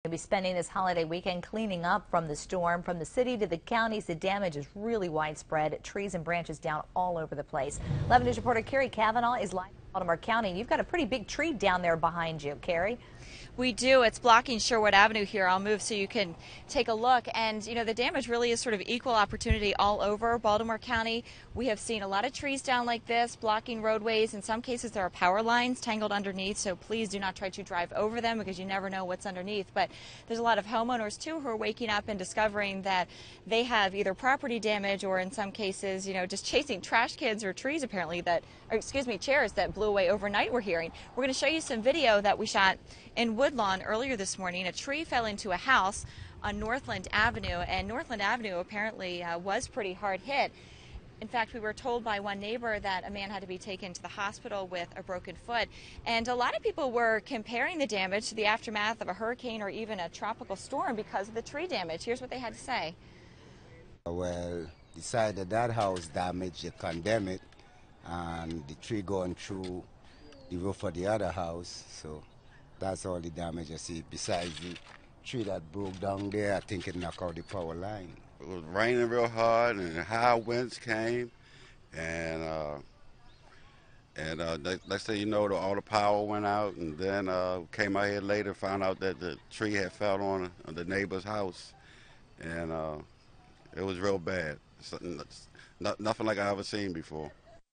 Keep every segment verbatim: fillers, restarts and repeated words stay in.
We'll be spending this holiday weekend cleaning up from the storm. From the city to the counties, the damage is really widespread. Trees and branches down all over the place. eleven News reporter Carrie Cavanaugh is live in Baltimore County. You've got a pretty big tree down there behind you, Carrie. We do. It's blocking Sherwood Avenue here. I'll move so you can take a look. And, you know, the damage really is sort of equal opportunity all over Baltimore County. We have seen a lot of trees down like this, blocking roadways. In some cases, there are power lines tangled underneath, so please do not try to drive over them because you never know what's underneath. But there's a lot of homeowners, too, who are waking up and discovering that they have either property damage or, in some cases, you know, just chasing trash cans or trees, apparently, that, or excuse me, chairs that blew away overnight, we're hearing. We're going to show you some video that we shot in Woodlawn earlier this morning. A tree fell into a house on Northland Avenue, and Northland Avenue apparently uh, was pretty hard hit. In fact, we were told by one neighbor that a man had to be taken to the hospital with a broken foot. And a lot of people were comparing the damage to the aftermath of a hurricane or even a tropical storm because of the tree damage. Here's what they had to say. Well, decided that house damage, you condemn it, and the tree going through the roof of the other house, so that's all the damage I see. Besides the tree that broke down there, I think it knocked out the power line. It was raining real hard and high winds came, and uh, and uh, next thing you know, the, all the power went out, and then uh, came out here later, found out that the tree had fell on, on the neighbor's house, and uh, it was real bad. Something, not, nothing like I ever seen before.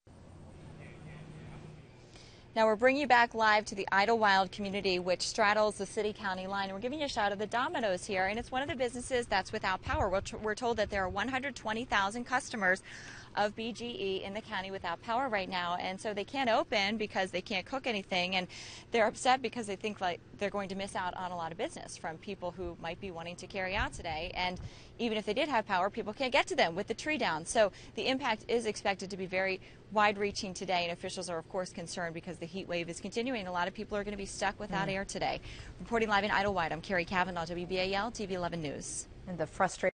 Now we're bringing you back live to the Idlewild community, which straddles the city-county line. And we're giving you a shot of the Domino's here, and it's one of the businesses that's without power. We're, we're told that there are one hundred twenty thousand customers of B G E in the county without power right now, and so they can't open because they can't cook anything, and they're upset because they think like they're going to miss out on a lot of business from people who might be wanting to carry out today. And even if they did have power, people can't get to them with the tree down. So the impact is expected to be very wide-reaching today, and officials are of course concerned because the heat wave is continuing. A lot of people are going to be stuck without mm. air today. Reporting live in Idlewild, I'm Carrie Cavanaugh, W B A L T V eleven News. And the frustration